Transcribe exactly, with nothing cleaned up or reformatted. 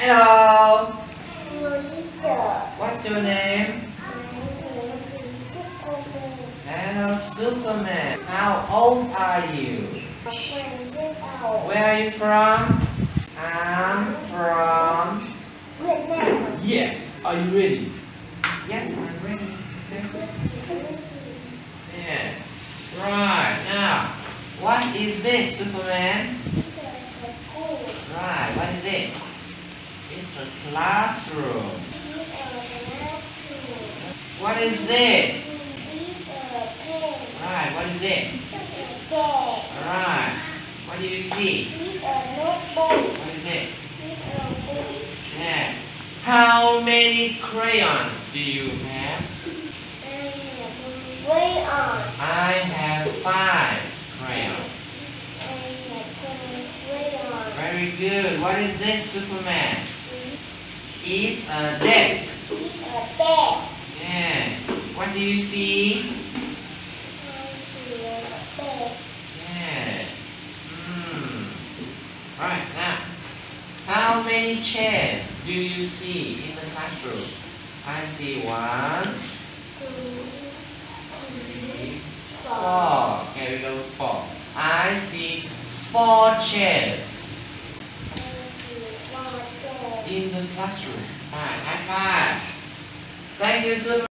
Hello. Hello, teacher. What's your name? Hello, Superman. How old are you? Where are you from? I'm from Vietnam. Yes. Are you ready? Yes, I'm ready. Yeah. Right now, what is this, Superman? Right. What is it? It's a classroom. What is this? Right. What is it? Alright. What do you see? What is it? Yeah. How many crayons do you have? I have five crayons. Very good. What is this, Superman? It's a desk. Yeah. What do you see? Yeah. Hmm. Right now. How many chairs do you see in the classroom? I see one, three, four. Okay, we go with four. I see four chairs in the classroom. Right, high five. Thank you, Super.